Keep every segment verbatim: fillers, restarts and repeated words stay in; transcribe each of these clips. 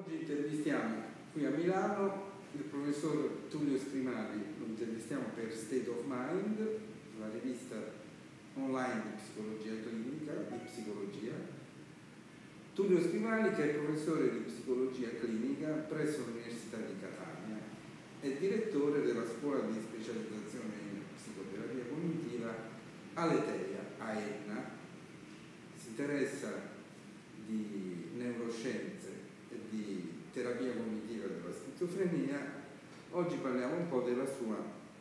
Oggi intervistiamo qui a Milano il professor Tullio Scrimali, lo intervistiamo per State of Mind, la rivista online di psicologia clinica, di psicologia. Tullio Scrimali, che è professore di psicologia clinica presso l'Università di Catania, è direttore della scuola di specializzazione in psicoterapia cognitiva Aletheia a Enna. Si interessa di neuroscienze e di terapia cognitiva della schizofrenia. Oggi parliamo un po' della sua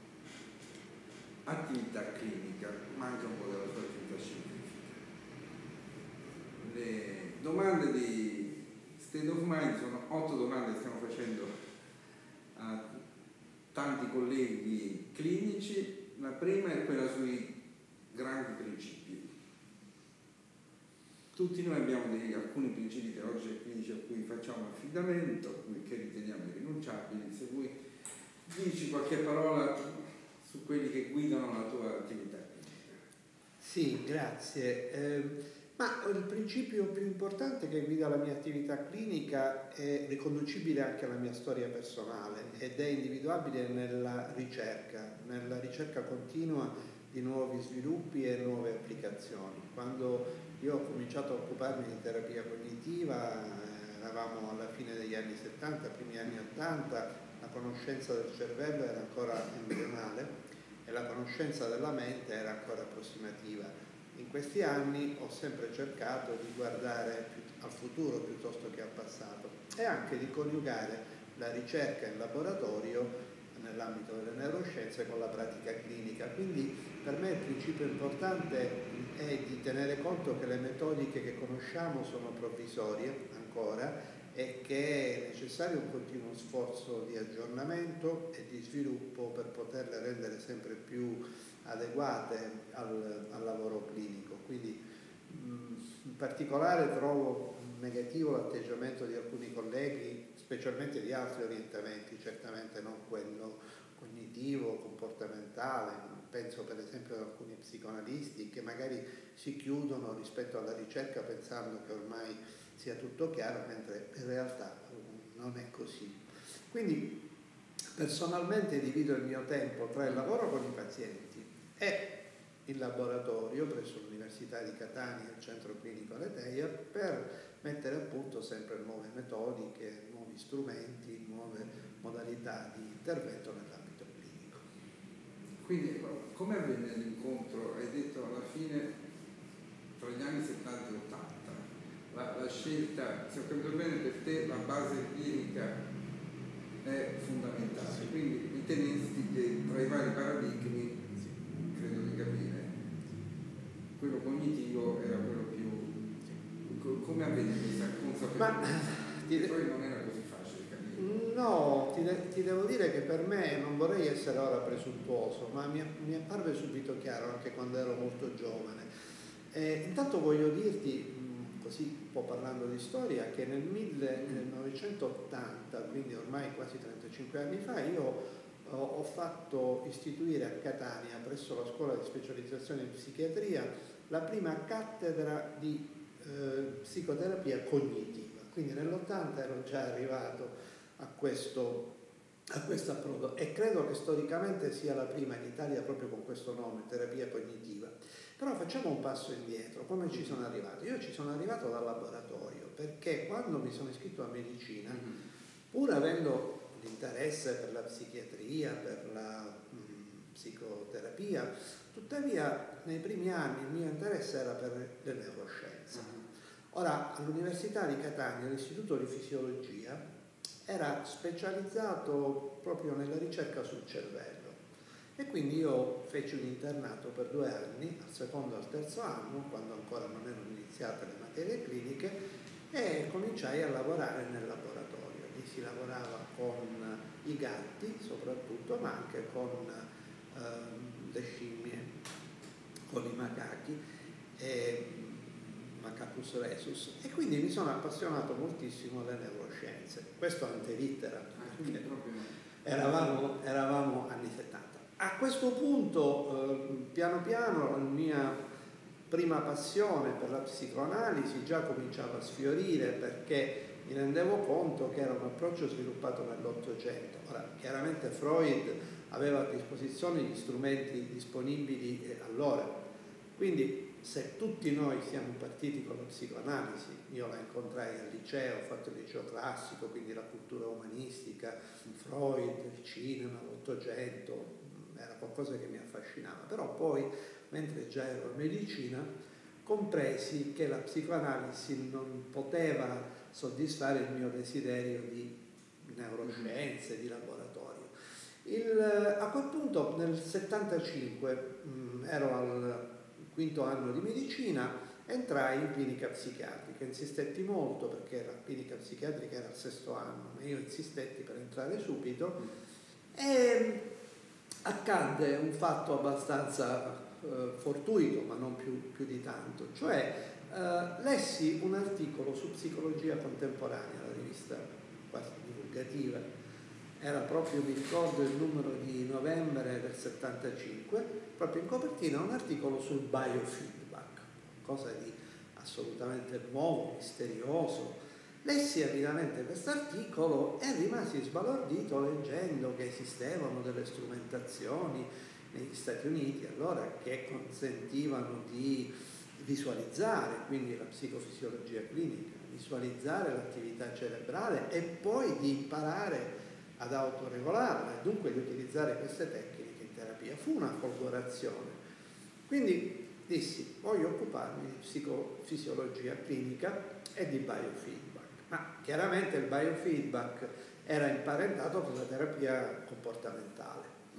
attività clinica, ma anche un po' della sua attività scientifica. Le domande di State of Mind sono otto domande che stiamo facendo a tanti colleghi clinici. La prima è quella sui grandi principi. Tutti noi abbiamo dei, alcuni principi teorici e clinici a cui facciamo affidamento, a cui che riteniamo irrinunciabili. Se vuoi dici qualche parola su quelli che guidano la tua attività clinica. Sì, grazie. Eh, ma il principio più importante che guida la mia attività clinica è riconducibile anche alla mia storia personale ed è individuabile nella ricerca, nella ricerca continua di nuovi sviluppi e nuove applicazioni. Quando io ho cominciato a occuparmi di terapia cognitiva, eh, eravamo alla fine degli anni settanta, primi anni ottanta, la conoscenza del cervello era ancora embrionale e la conoscenza della mente era ancora approssimativa. In questi anni ho sempre cercato di guardare al futuro piuttosto che al passato e anche di coniugare la ricerca in laboratorio nell'ambito delle neuroscienze con la pratica clinica. Quindi per me il principio importante è di tenere conto che le metodiche che conosciamo sono provvisorie ancora e che è necessario un continuo sforzo di aggiornamento e di sviluppo per poterle rendere sempre più adeguate al, al lavoro clinico. Quindi mh, in particolare trovo negativo l'atteggiamento di alcuni colleghi, specialmente di altri orientamenti, certamente non quello cognitivo, comportamentale. Penso per esempio ad alcuni psicoanalisti che magari si chiudono rispetto alla ricerca pensando che ormai sia tutto chiaro, mentre in realtà non è così. Quindi personalmente divido il mio tempo tra il lavoro con i pazienti e il laboratorio presso l'Università di Catania e il Centro Clinico Aletheia per mettere a punto sempre nuove metodiche, nuovi strumenti, nuove modalità di intervento nell'ambito clinico. Quindi come avvenne l'incontro? Hai detto alla fine tra gli anni settanta e ottanta, la, la scelta, se ho capito bene, per te la base clinica è fondamentale, sì. Quindi ritenesti che tra i vari paradigmi, sì, credo di capire, quello cognitivo era quello più... Come avvenne questa consapevolezza? Che poi non era così facile capire. No, ti, de- ti devo dire che per me, non vorrei essere ora presuntuoso, ma mi, mi apparve subito chiaro anche quando ero molto giovane. Eh, intanto voglio dirti, mh, così un po' parlando di storia, che nel millenovecentottanta, quindi ormai quasi trentacinque anni fa, io ho fatto istituire a Catania, presso la scuola di specializzazione in psichiatria, la prima cattedra di eh, psicoterapia cognitiva. Quindi nell'ottanta ero già arrivato a questo, a questo approdo e credo che storicamente sia la prima in Italia proprio con questo nome, terapia cognitiva. Però facciamo un passo indietro. Come ci sono arrivato? Io ci sono arrivato dal laboratorio, perché quando mi sono iscritto a medicina, pur avendo l'interesse per la psichiatria, per la mh, psicoterapia, tuttavia nei primi anni il mio interesse era per le neuroscienze. Ora, all'Università di Catania, l'Istituto di Fisiologia era specializzato proprio nella ricerca sul cervello e quindi io feci un internato per due anni, al secondo e al terzo anno, quando ancora non erano iniziate le materie cliniche, e cominciai a lavorare nel laboratorio. Si lavorava con i gatti soprattutto, ma anche con eh, le scimmie, con i macachi, e Macacus rhesus, e quindi mi sono appassionato moltissimo alle neuroscienze. Questo ante litteram, eravamo, eravamo anni settanta. A questo punto, eh, piano piano, la mia prima passione per la psicoanalisi già cominciava a sfiorire, perché mi rendevo conto che era un approccio sviluppato nell'Ottocento. Ora, chiaramente Freud aveva a disposizione gli strumenti disponibili allora, quindi se tutti noi siamo partiti con la psicoanalisi, io la incontrai al liceo, ho fatto il liceo classico, quindi la cultura umanistica, Freud, il cinema, l'Ottocento, era qualcosa che mi affascinava, però poi, mentre già ero a medicina, compresi che la psicoanalisi non poteva soddisfare il mio desiderio di neuroscienze, di laboratorio. Il, a quel punto, nel settantacinque, mh, ero al quinto anno di medicina, entrai in clinica psichiatrica, insistetti molto perché la clinica psichiatrica era al sesto anno, ma io insistetti per entrare subito e accadde un fatto abbastanza eh, fortuito, ma non più, più di tanto, cioè eh, lessi un articolo su psicologia contemporanea, la rivista quasi divulgativa, era proprio, mi ricordo, il numero di novembre del settantacinque, proprio in copertina un articolo sul biofeedback, cosa di assolutamente nuovo, misterioso. Lessi avidamente questo articolo e rimasi sbalordito leggendo che esistevano delle strumentazioni negli Stati Uniti allora che consentivano di visualizzare, quindi la psicofisiologia clinica, visualizzare l'attività cerebrale e poi di imparare ad autoregolarla e dunque di utilizzare queste tecniche in terapia. Fu una folgorazione. Quindi dissi, voglio occuparmi di psicofisiologia clinica e di biofeedback. Ma chiaramente il biofeedback era imparentato con la terapia comportamentale.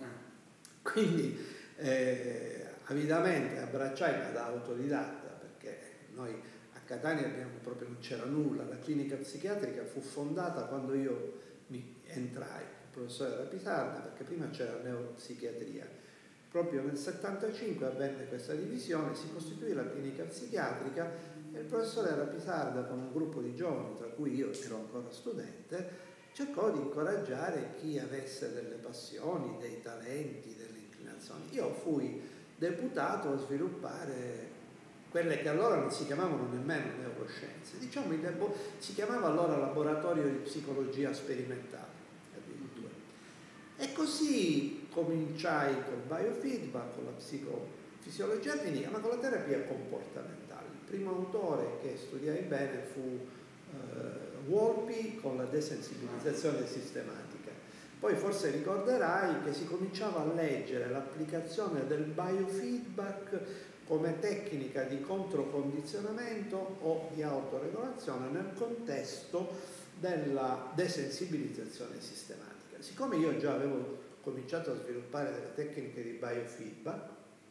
Quindi eh, avidamente abbracciai da autodidatta, perché noi a Catania abbiamo proprio non c'era nulla, la clinica psichiatrica fu fondata quando io mi entrai, il professore era Pisarda, perché prima c'era neuropsichiatria. Proprio nel settantacinque avvenne questa divisione, si costituì la clinica psichiatrica e il professore era Pisarda con un gruppo di giovani, tra cui io ero ancora studente, cercò di incoraggiare chi avesse delle passioni, dei talenti, delle inclinazioni. Io fui deputato a sviluppare quelle che allora non si chiamavano nemmeno neuroscienze, diciamo si chiamava allora laboratorio di psicologia sperimentale addirittura. E così cominciai col biofeedback, con la psicofisiologia clinica, ma con la terapia comportamentale. Il primo autore che studiai bene fu eh, Wolpe con la desensibilizzazione sistematica. Poi forse ricorderai che si cominciava a leggere l'applicazione del biofeedback come tecnica di controcondizionamento o di autoregolazione nel contesto della desensibilizzazione sistematica. Siccome io già avevo cominciato a sviluppare delle tecniche di biofeedback,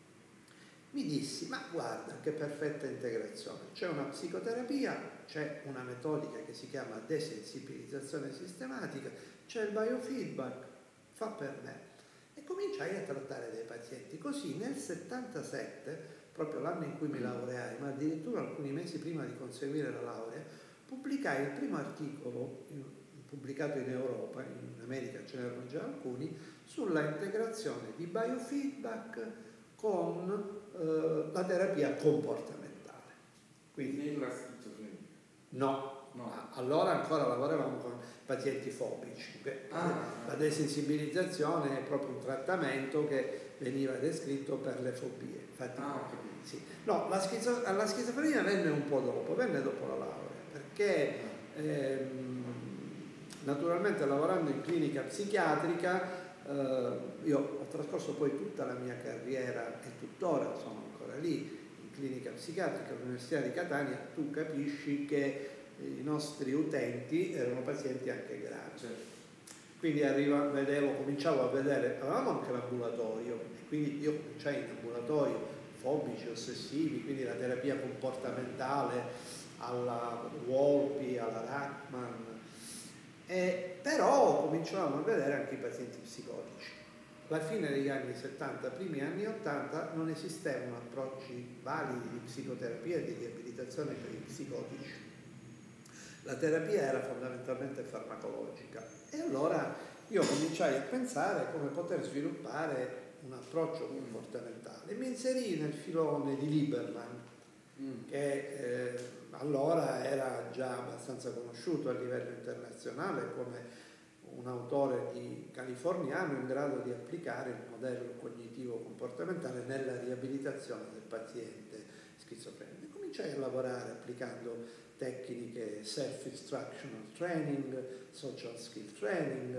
mi dissi, ma guarda che perfetta integrazione, c'è una psicoterapia, c'è una metodica che si chiama desensibilizzazione sistematica, c'è il biofeedback, fa per me. E cominciai a trattare dei pazienti. Così nel settantasette, proprio l'anno in cui mi laureai, ma addirittura alcuni mesi prima di conseguire la laurea, pubblicai il primo articolo in, pubblicato in Europa, in America ce n'erano già alcuni, sulla integrazione di biofeedback con eh, la terapia comportamentale. Quindi, nella schizofrenia? No, no, allora ancora lavoravamo con pazienti fobici. Ah. La desensibilizzazione è proprio un trattamento che veniva descritto per le fobie. Infatti, ah, sì. No, la, schizo, la schizofrenia venne un po' dopo, venne dopo la laurea, perché ehm, naturalmente lavorando in clinica psichiatrica eh, io ho trascorso poi tutta la mia carriera e tuttora sono ancora lì in clinica psichiatrica all'Università di Catania. Tu capisci che i nostri utenti erano pazienti anche gravi. Certo. Quindi arriva, vedevo, cominciavo a vedere, avevamo anche l'ambulatorio, quindi io cominciai in ambulatorio, fobici, ossessivi, quindi la terapia comportamentale alla Wolpe, alla Rachman, e, però cominciavamo a vedere anche i pazienti psicotici. Alla fine degli anni settanta, primi anni ottanta, non esistevano approcci validi di psicoterapia e di riabilitazione per i psicotici. La terapia era fondamentalmente farmacologica e allora io cominciai a pensare come poter sviluppare un approccio comportamentale. Mi inserii nel filone di Lieberman, mm. che eh, allora era già abbastanza conosciuto a livello internazionale come un autore di californiano in grado di applicare il modello cognitivo-comportamentale nella riabilitazione del paziente schizofrenico. Cominciai a lavorare applicando tecniche self-instructional training, social skill training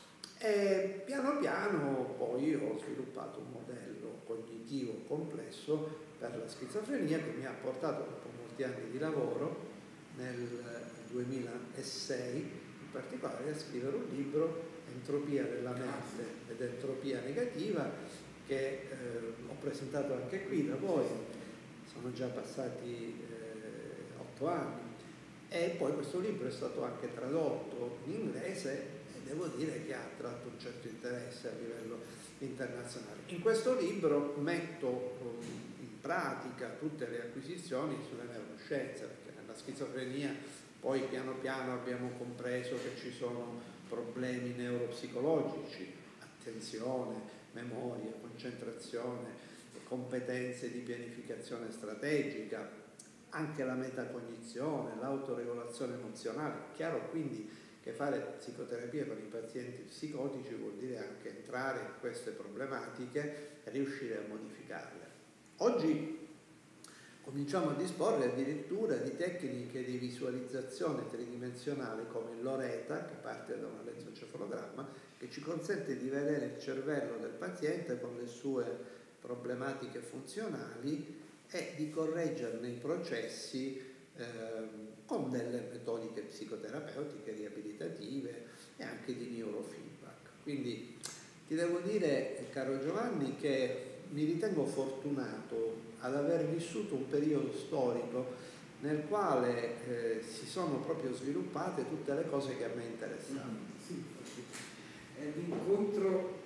e piano piano poi ho sviluppato un modello cognitivo complesso per la schizofrenia che mi ha portato dopo molti anni di lavoro nel duemilasei in particolare a scrivere un libro, Entropia della mente ed entropia negativa, che eh, ho presentato anche qui da voi, sono già passati eh, otto anni e poi questo libro è stato anche tradotto in inglese e devo dire che ha attratto un certo interesse a livello internazionale. In questo libro metto in pratica tutte le acquisizioni sulle neuroscienze, perché nella schizofrenia poi piano piano abbiamo compreso che ci sono problemi neuropsicologici, attenzione, memoria, concentrazione, competenze di pianificazione strategica, anche la metacognizione, l'autoregolazione emozionale. Chiaro quindi che fare psicoterapia con i pazienti psicotici vuol dire anche entrare in queste problematiche e riuscire a modificarle. Oggi cominciamo a disporre addirittura di tecniche di visualizzazione tridimensionale come il Loreta, che parte da un elettroencefalogramma, che ci consente di vedere il cervello del paziente con le sue problematiche funzionali e di correggerne i processi eh, con delle metodiche psicoterapeutiche, riabilitative e anche di neurofeedback. Quindi ti devo dire, caro Giovanni, che mi ritengo fortunato ad aver vissuto un periodo storico nel quale eh, si sono proprio sviluppate tutte le cose che a me interessavano. Mm, sì, è un incontro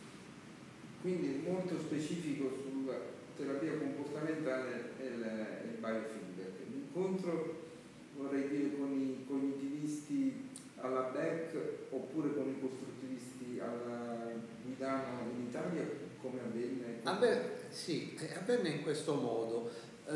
quindi molto specifico sulla terapia comportamentale e il, il biofeedback. L'incontro, vorrei dire, con i cognitivisti alla Beck oppure con i costruttivisti alla Guidano in Italia, come avvenne? Avvenne, sì, avvenne in questo modo.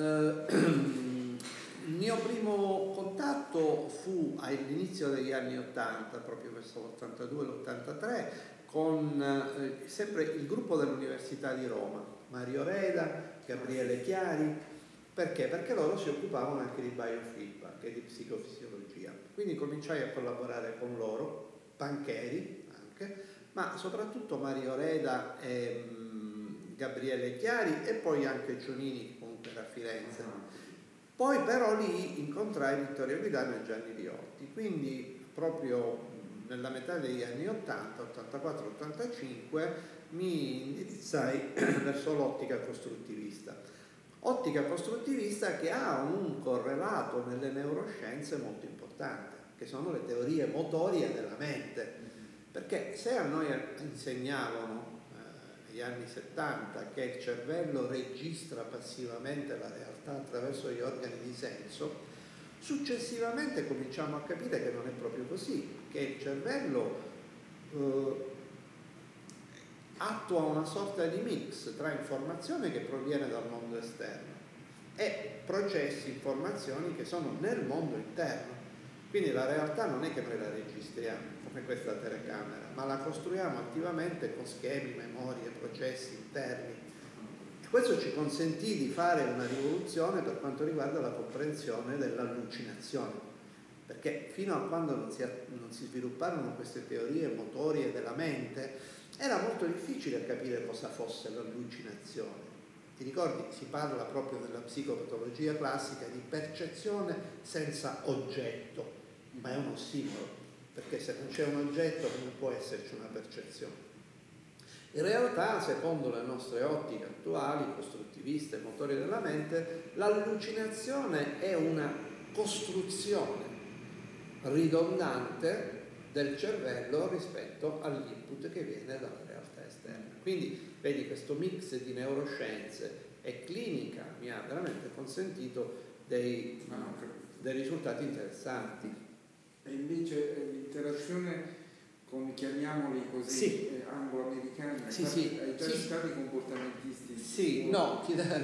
Eh, il mio primo contatto fu all'inizio degli anni ottanta, proprio verso l'ottantadue l'ottantatré, con eh, sempre il gruppo dell'Università di Roma, Mario Reda, Gabriele Chiari. Perché? Perché loro si occupavano anche di biofeedback e di psicofisiologia. Quindi cominciai a collaborare con loro, Pancheri anche, ma soprattutto Mario Reda e mh, Gabriele Chiari e poi anche Cionini, che comunque era a Firenze. Poi però lì incontrai Vittorio Guidano e Gianni Riotti, quindi proprio nella metà degli anni ottanta, ottantaquattro ottantacinque, mi indirizzai verso l'ottica costruttivista. Ottica costruttivista che ha un correlato nelle neuroscienze molto importante, che sono le teorie motorie della mente. Perché se a noi insegnavano eh, negli anni settanta che il cervello registra passivamente la realtà attraverso gli organi di senso, successivamente cominciamo a capire che non è proprio così, che il cervello eh, attua una sorta di mix tra informazione che proviene dal mondo esterno e processi, informazioni che sono nel mondo interno. Quindi la realtà non è che noi la registriamo come questa telecamera, ma la costruiamo attivamente con schemi, memorie, processi interni. E questo ci consentì di fare una rivoluzione per quanto riguarda la comprensione dell'allucinazione, perché fino a quando non si, non si svilupparono queste teorie motorie della mente era molto difficile capire cosa fosse l'allucinazione. Ti ricordi? Si parla proprio nella psicopatologia classica di percezione senza oggetto, ma è un ossimoro, perché se non c'è un oggetto non può esserci una percezione. In realtà, secondo le nostre ottiche attuali, costruttiviste, motori della mente, l'allucinazione è una costruzione ridondante del cervello rispetto all'input che viene dalla realtà esterna. Quindi vedi, questo mix di neuroscienze e clinica mi ha veramente consentito dei, dei risultati interessanti. E invece l'interazione con, chiamiamoli così, sì. eh, anglo-americani, sì, sì. hai già sì. citato i comportamentisti? Sì, no,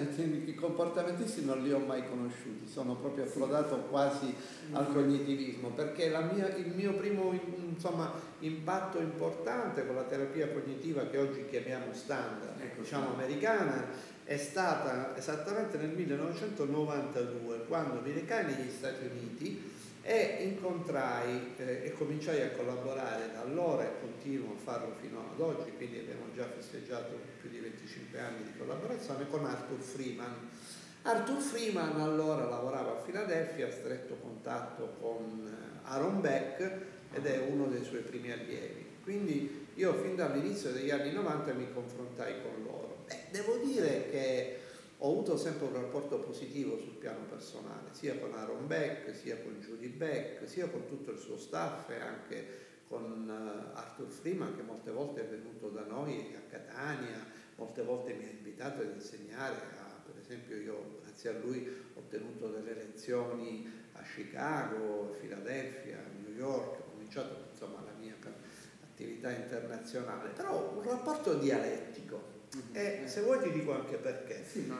i comportamentisti non li ho mai conosciuti, sono proprio approdato quasi al cognitivismo, perché la mia, il mio primo insomma, impatto importante con la terapia cognitiva che oggi chiamiamo standard, ecco, diciamo americana, è stata esattamente nel millenovecentonovantadue, quando mi recai negli Stati Uniti e incontrai eh, e cominciai a collaborare da allora e continuo a farlo fino ad oggi, quindi abbiamo già festeggiato più di venticinque anni di collaborazione con Arthur Freeman. Arthur Freeman allora lavorava a Filadelfia, a stretto contatto con Aaron Beck ed è uno dei suoi primi allievi, quindi io fin dall'inizio degli anni novanta mi confrontai con loro. E devo dire che ho avuto sempre un rapporto positivo sul piano personale, sia con Aaron Beck, sia con Judy Beck, sia con tutto il suo staff e anche con uh, Arthur Freeman, che molte volte è venuto da noi a Catania, molte volte mi ha invitato ad insegnare, a, per esempio io grazie a lui ho ottenuto delle lezioni a Chicago, a Filadelfia, a New York, ho cominciato insomma la mia attività internazionale, però un rapporto dialettico. E se vuoi ti dico anche perché. Sì, ma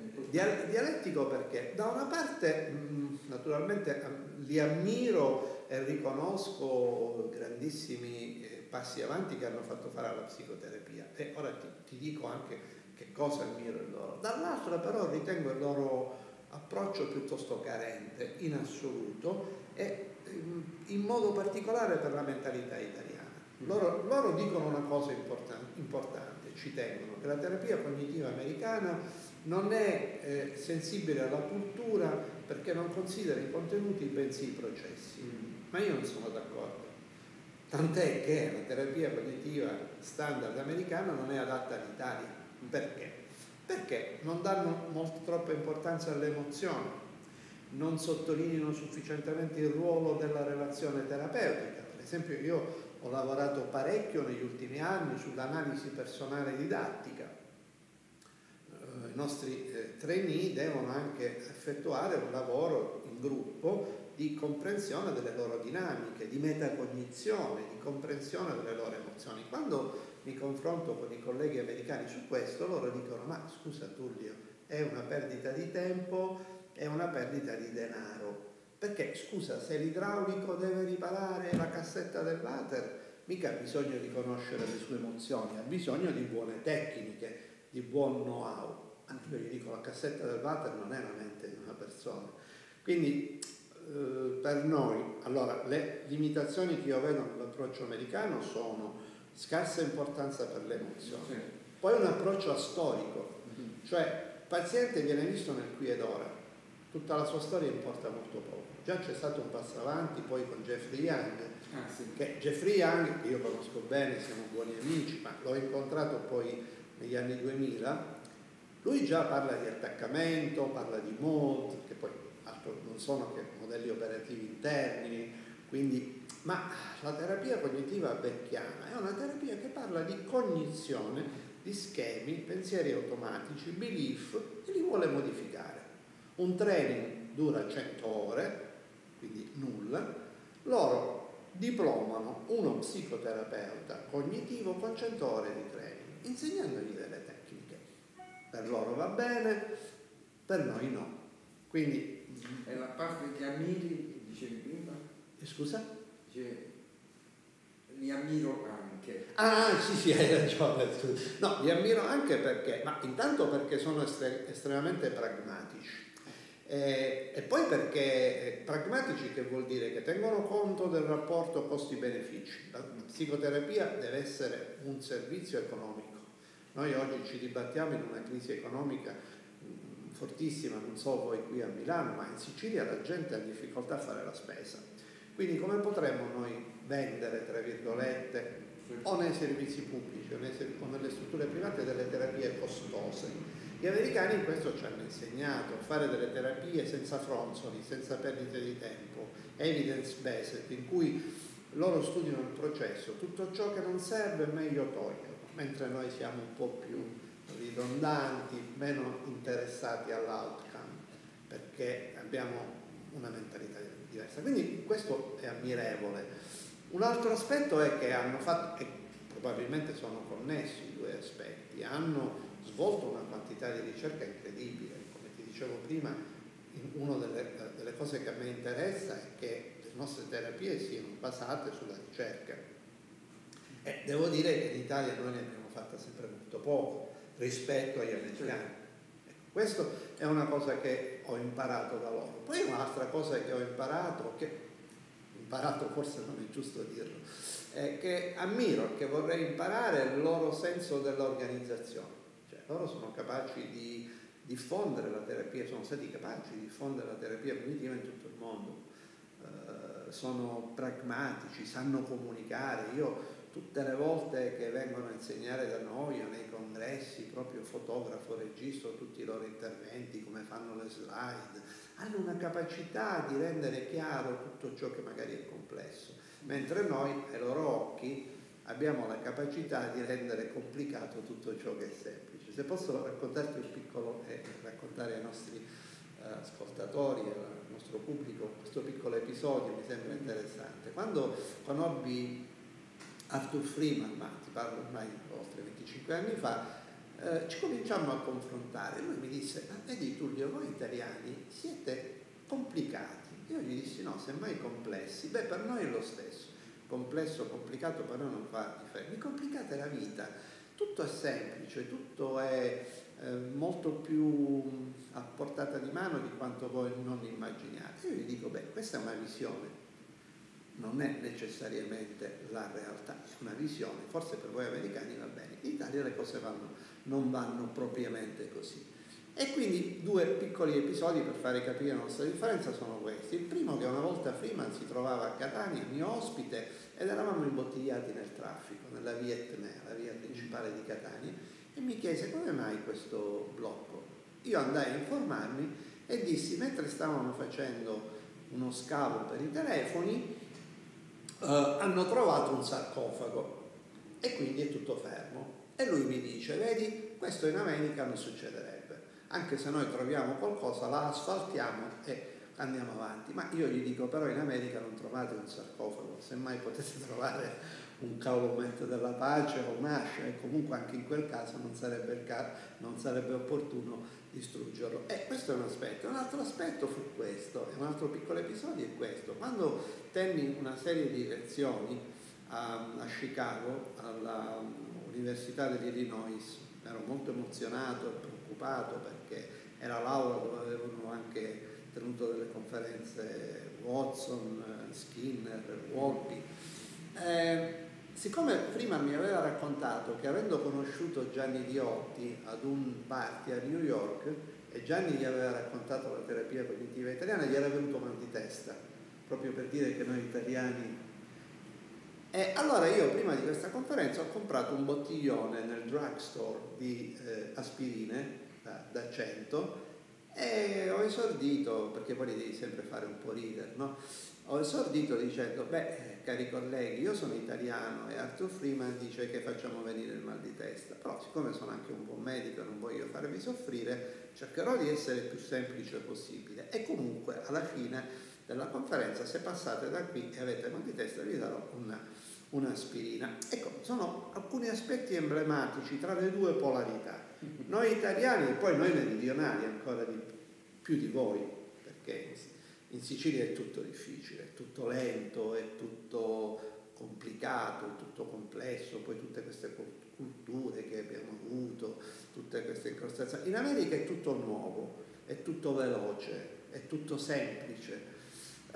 dialettico perché da una parte mh, naturalmente li ammiro e riconosco grandissimi eh, passi avanti che hanno fatto fare alla psicoterapia e ora ti, ti dico anche che cosa ammiro in loro. Dall'altra però ritengo il loro approccio piuttosto carente in assoluto e mh, in modo particolare per la mentalità italiana. Loro, loro dicono una cosa importante, importante, ci tengono, che la terapia cognitiva americana non è eh, sensibile alla cultura perché non considera i contenuti bensì i processi. Mm. Ma io non sono d'accordo. Tant'è che la terapia cognitiva standard americana non è adatta all'Italia. Perché? Perché non danno molto, troppa importanza alle emozioni, non sottolineano sufficientemente il ruolo della relazione terapeutica. Per esempio io ho lavorato parecchio negli ultimi anni sull'analisi personale didattica. Eh, I nostri eh, trainee devono anche effettuare un lavoro in gruppo di comprensione delle loro dinamiche, di metacognizione, di comprensione delle loro emozioni. Quando mi confronto con i colleghi americani su questo, loro dicono: ma scusa Tullio, è una perdita di tempo, è una perdita di denaro. Perché, scusa, se l'idraulico deve riparare la cassetta del water, mica ha bisogno di conoscere le sue emozioni, ha bisogno di buone tecniche, di buon know-how. Anche io gli dico, la cassetta del water non è la mente di una persona. Quindi, eh, per noi, allora, le limitazioni che io vedo nell'approccio americano sono scarsa importanza per le emozioni, sì. Poi un approccio astorico, mm-hmm. Cioè il paziente viene visto nel qui ed ora, tutta la sua storia importa molto poco. Già c'è stato un passo avanti poi con Jeffrey Young, ah, sì. Che Jeffrey Young, che io conosco bene, siamo buoni amici, ma l'ho incontrato poi negli anni duemila, lui già parla di attaccamento, parla di mood, che poi altro non sono che modelli operativi interni, quindi, ma la terapia cognitiva becchiana è una terapia che parla di cognizione, di schemi, pensieri automatici, belief, e li vuole modificare. Un training dura cento ore, quindi nulla, loro diplomano uno psicoterapeuta cognitivo con cento ore di training, insegnandogli delle tecniche. Per loro va bene, per noi no. Quindi è la parte che ammiri, dicevi prima? Scusa? Dice, li ammiro anche. Ah, sì, sì, hai ragione. No, li ammiro anche perché, ma intanto perché sono estre- estremamente pragmatici. Eh, e poi perché eh, pragmatici che vuol dire che tengono conto del rapporto costi-benefici. La psicoterapia deve essere un servizio economico. Noi oggi ci dibattiamo in una crisi economica mh, fortissima, non so voi qui a Milano, ma in Sicilia la gente ha difficoltà a fare la spesa. Quindi come potremmo noi vendere, tra virgolette, o nei servizi pubblici o, nei, o nelle strutture private delle terapie costose? Gli americani in questo ci hanno insegnato a fare delle terapie senza fronzoli, senza perdite di tempo, evidence-based, in cui loro studiano il processo, tutto ciò che non serve è meglio toglierlo, mentre noi siamo un po' più ridondanti, meno interessati all'outcome, perché abbiamo una mentalità diversa. Quindi questo è ammirevole. Un altro aspetto è che hanno fatto, e probabilmente sono connessi i due aspetti, hanno svolto una quantità di ricerca incredibile. Come ti dicevo prima, una delle, delle cose che a me interessa è che le nostre terapie siano basate sulla ricerca. E devo dire che in Italia noi ne abbiamo fatta sempre molto poco rispetto agli americani. Questa è una cosa che ho imparato da loro. Poi un'altra cosa che ho imparato, che imparato forse non è giusto dirlo, è che ammiro, che vorrei imparare il loro senso dell'organizzazione. Cioè, loro sono capaci di diffondere la terapia, sono stati capaci di diffondere la terapia cognitiva in tutto il mondo. Uh, sono pragmatici, sanno comunicare. Io tutte le volte che vengono a insegnare da noi o nei congressi, proprio fotografo, registro tutti i loro interventi, come fanno le slide, hanno una capacità di rendere chiaro tutto ciò che magari è complesso, mentre noi, ai loro occhi, abbiamo la capacità di rendere complicato tutto ciò che è semplice. Se posso raccontarti un piccolo, e eh, raccontare ai nostri eh, ascoltatori, al nostro pubblico, questo piccolo episodio mi sembra interessante. Quando conobbi Arthur Freeman, ma ti parlo ormai oltre venticinque anni fa, eh, ci cominciammo a confrontare. Lui mi disse: ma vedi Tullio, voi italiani siete complicati. Io gli dissi: no, semmai complessi. Beh, per noi è lo stesso. Complesso, complicato, per noi non fa differenza. Mi complicate la vita. Tutto è semplice, tutto è eh, molto più a portata di mano di quanto voi non immaginiate. Io gli dico: beh, questa è una visione. Non è necessariamente la realtà, è una visione, forse per voi americani va bene, in Italia le cose vanno, non vanno propriamente così. E quindi due piccoli episodi per fare capire la nostra differenza sono questi. Il primo, che una volta Freeman si trovava a Catania, mio ospite, ed eravamo imbottigliati nel traffico, nella via Etnea, la via principale di Catania, e mi chiese: come mai questo blocco? Io andai a informarmi e dissi, mentre stavano facendo uno scavo per i telefoni, Uh, hanno trovato un sarcofago e quindi è tutto fermo. E lui mi dice: vedi, questo in America non succederebbe, anche se noi troviamo qualcosa la asfaltiamo e andiamo avanti. Ma io gli dico: però in America non trovate un sarcofago, semmai potete trovare un calumetto della pace o un'ascia, e comunque anche in quel caso non sarebbe, il caso, non sarebbe opportuno distruggerlo. E questo è un aspetto. Un altro aspetto fu questo, e un altro piccolo episodio è questo. Quando tenni una serie di lezioni a, a Chicago, all'Università dell'Illinois, ero molto emozionato e preoccupato perché era l'aula dove avevano anche tenuto delle conferenze Watson, Skinner, Wolpe. Eh, siccome prima mi aveva raccontato che, avendo conosciuto Gianni Diotti ad un party a New York, e Gianni gli aveva raccontato la terapia cognitiva italiana, gli era venuto mal di testa, proprio per dire che noi italiani... E allora io, prima di questa conferenza, ho comprato un bottiglione nel drugstore di eh, aspirine da, da cento, e ho esordito, perché poi li devi sempre fare un po' ridere, no? Ho esordito dicendo: beh, cari colleghi, io sono italiano e Arthur Freeman dice che facciamo venire il mal di testa, però siccome sono anche un buon medico e non voglio farvi soffrire, cercherò di essere il più semplice possibile, e comunque alla fine della conferenza, se passate da qui e avete mal di testa, vi darò una, un'aspirina. Ecco, sono alcuni aspetti emblematici tra le due polarità. Noi italiani, e poi noi meridionali ancora di più di voi, perché in Sicilia è tutto difficile, è tutto lento, è tutto complicato, è tutto complesso, poi tutte queste culture che abbiamo avuto, tutte queste incrostazioni. In America è tutto nuovo, è tutto veloce, è tutto semplice. Eh,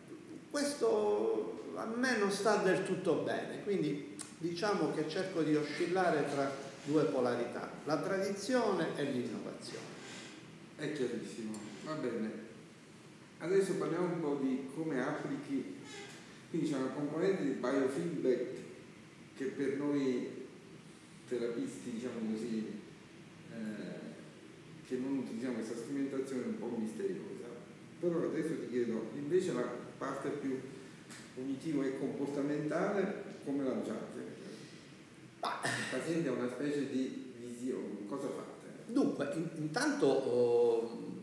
questo a me non sta del tutto bene, quindi diciamo che cerco di oscillare tra due polarità, la tradizione e l'innovazione. È chiarissimo, va bene. Adesso parliamo un po' di come applichi, quindi c'è una componente di biofeedback che per noi terapisti, diciamo così, eh, che non utilizziamo questa strumentazione, è un po' misteriosa. Però adesso ti chiedo, invece la parte più cognitivo e comportamentale, come la usate? Il paziente ha una specie di visione, cosa fate? Dunque, in, intanto oh,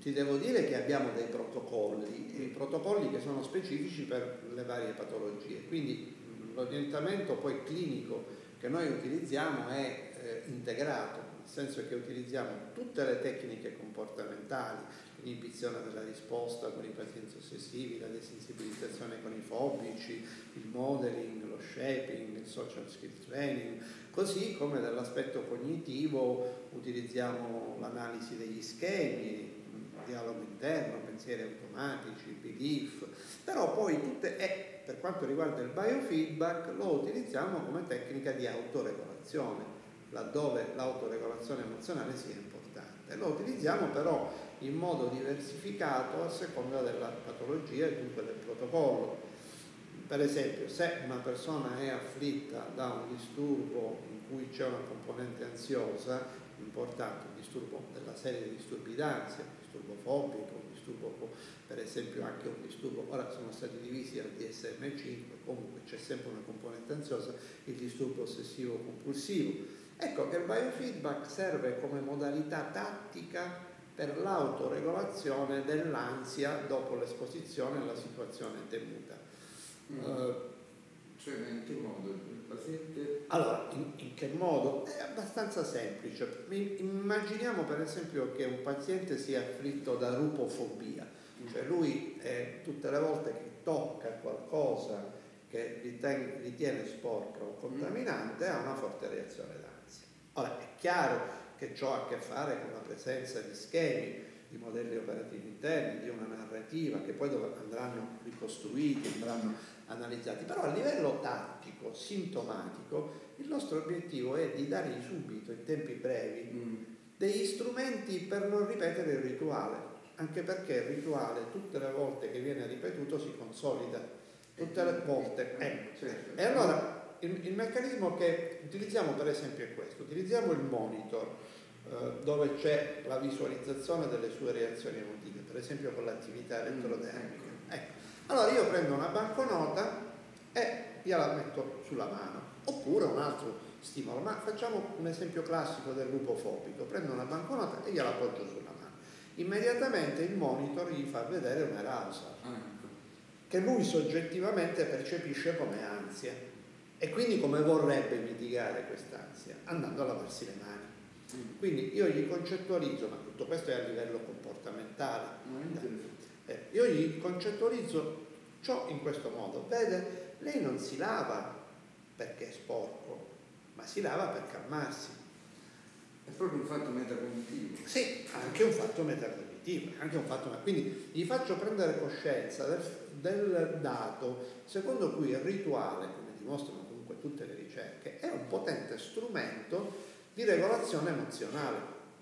ti devo dire che abbiamo dei protocolli, i protocolli che sono specifici per le varie patologie, quindi l'orientamento poi clinico che noi utilizziamo è eh, integrato, nel senso che utilizziamo tutte le tecniche comportamentali, l'inibizione della risposta con i pazienti ossessivi, la desensibilizzazione con i fobici, il modeling, lo shaping, il social skills training, così come dall'aspetto cognitivo utilizziamo l'analisi degli schemi, dialogo interno, pensieri automatici, belief, però poi tutte, e per quanto riguarda il biofeedback lo utilizziamo come tecnica di autoregolazione, laddove l'autoregolazione emozionale sia importante. Lo utilizziamo però in modo diversificato a seconda della patologia e dunque del protocollo. Per esempio, se una persona è afflitta da un disturbo in cui c'è una componente ansiosa, importante, un disturbo della serie di disturbi d'ansia, un disturbo fobico, un disturbo, per esempio anche un disturbo, ora sono stati divisi al D S M cinque, comunque c'è sempre una componente ansiosa, il disturbo ossessivo compulsivo. Ecco che il biofeedback serve come modalità tattica per l'autoregolazione dell'ansia dopo l'esposizione alla situazione temuta. Mm. Uh, cioè in che modo il paziente? Allora, in, in che modo? È abbastanza semplice. Immaginiamo per esempio che un paziente sia afflitto da rupofobia, mm. cioè lui eh, tutte le volte che tocca qualcosa che ritiene, ritiene sporco o contaminante mm. ha una forte reazione d'ansia. Ora è chiaro che ciò ha a che fare con la presenza di schemi, di modelli operativi interni, di una narrativa che poi andranno ricostruiti, andranno analizzati, però a livello tattico, sintomatico, il nostro obiettivo è di dargli subito, in tempi brevi, mm. degli strumenti per non ripetere il rituale, anche perché il rituale tutte le volte che viene ripetuto si consolida, tutte le volte. Ecco. E allora il, il meccanismo che utilizziamo per esempio è questo, utilizziamo il monitor eh, dove c'è la visualizzazione delle sue reazioni emotive, per esempio con l'attività elettrodermica. Ecco. Allora io prendo una banconota e gliela metto sulla mano, oppure un altro stimolo, ma facciamo un esempio classico del lupofobico, prendo una banconota e gliela appoggio sulla mano. Immediatamente il monitor gli fa vedere un'arousal che lui soggettivamente percepisce come ansia e quindi come vorrebbe mitigare quest'ansia andando a lavarsi le mani. Quindi io gli concettualizzo, ma tutto questo è a livello comportamentale, eh, io gli concettualizzo ciò in questo modo: vede, lei non si lava perché è sporco, ma si lava per calmarsi. È proprio un fatto metacognitivo. Sì, anche un fatto metacognitivo, anche un fatto, quindi gli faccio prendere coscienza del, del dato secondo cui il rituale, come dimostrano comunque tutte le ricerche, è un potente strumento di regolazione emozionale.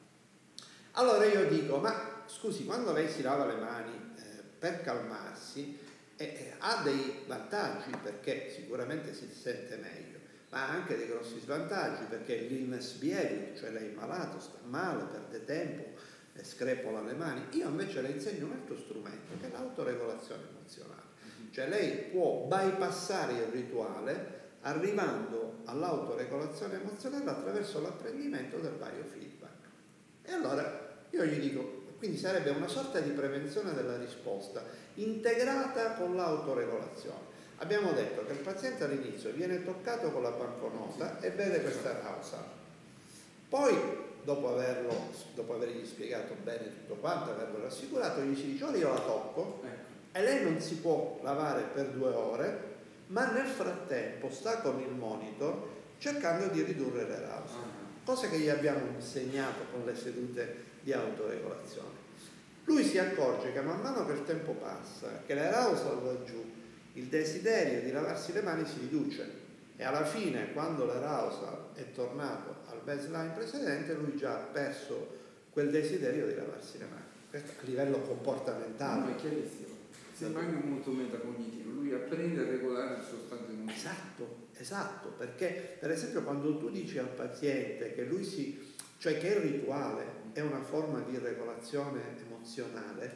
Allora io dico, ma scusi, quando lei si lava le mani eh, per calmarsi eh, eh, ha dei vantaggi perché sicuramente si sente meglio, ma ha anche dei grossi svantaggi perché l'illness behavior, cioè lei è malato, sta male, perde tempo, eh, screpola le mani. Io invece le insegno un altro strumento che è l'autoregolazione emozionale, cioè lei può bypassare il rituale arrivando all'autoregolazione emozionale attraverso l'apprendimento del biofeedback. E allora io gli dico, quindi sarebbe una sorta di prevenzione della risposta integrata con l'autoregolazione. Abbiamo detto che il paziente all'inizio viene toccato con la banconota e vede questa arousal. Poi, dopo, averlo, dopo avergli spiegato bene tutto quanto, averlo rassicurato, gli si dice, ora io la tocco e lei non si può lavare per due ore, ma nel frattempo sta con il monitor cercando di ridurre le arousal, cosa che gli abbiamo insegnato con le sedute di autoregolazione. Lui si accorge che man mano che il tempo passa, che l'arousal va giù, il desiderio di lavarsi le mani si riduce e alla fine, quando l'arousal è tornato al baseline precedente, lui già ha perso quel desiderio di lavarsi le mani. Questo a livello comportamentale. No, è chiarissimo. Sembra anche molto metacognitivo, lui apprende a regolare il suo stato emotivo. Esatto, esatto, perché per esempio quando tu dici al paziente che lui si, cioè che il rituale è una forma di regolazione emozionale,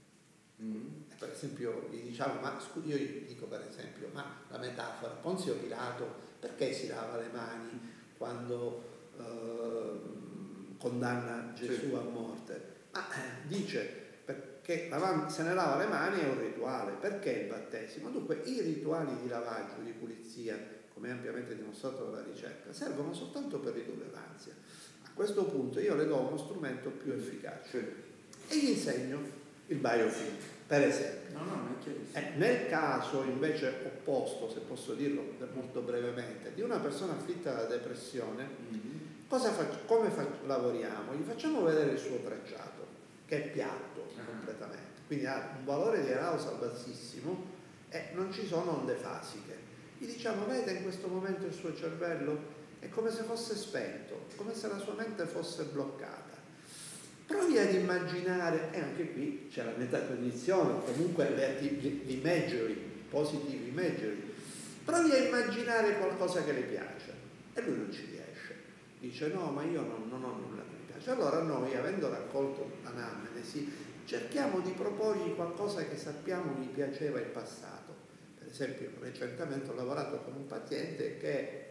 mm. per esempio gli diciamo, ma scusi, io gli dico per esempio, ma la metafora, Ponzio Pilato perché si lava le mani quando eh, condanna Gesù certo. a morte? Ma eh, dice perché se ne lava le mani è un rituale. Perché il battesimo? Dunque i rituali di lavaggio, di pulizia, come è ampiamente dimostrato dalla ricerca, servono soltanto per ridurre l'ansia. A questo punto io le do uno strumento più efficace e gli insegno il biofilm, per esempio. No, no, non è chiarissimo. Eh, nel caso invece opposto, se posso dirlo molto brevemente, di una persona afflitta da depressione, mm-hmm. cosa faccio, come faccio, lavoriamo? Gli facciamo vedere il suo tracciato, che è piatto uh-huh. completamente, quindi ha un valore di arousal bassissimo e non ci sono onde fasiche. Gli diciamo, vede in questo momento il suo cervello è come se fosse spento, come se la sua mente fosse bloccata. Provi ad immaginare, e anche qui c'è la metacognizione, comunque l'imagery, positive imagery, provi a immaginare qualcosa che le piace e lui non ci riesce, dice no ma io non, non ho nulla che mi piace. Allora noi, avendo raccolto l'anamnesi, cerchiamo di proporgli qualcosa che sappiamo gli piaceva in passato. Per esempio recentemente ho lavorato con un paziente che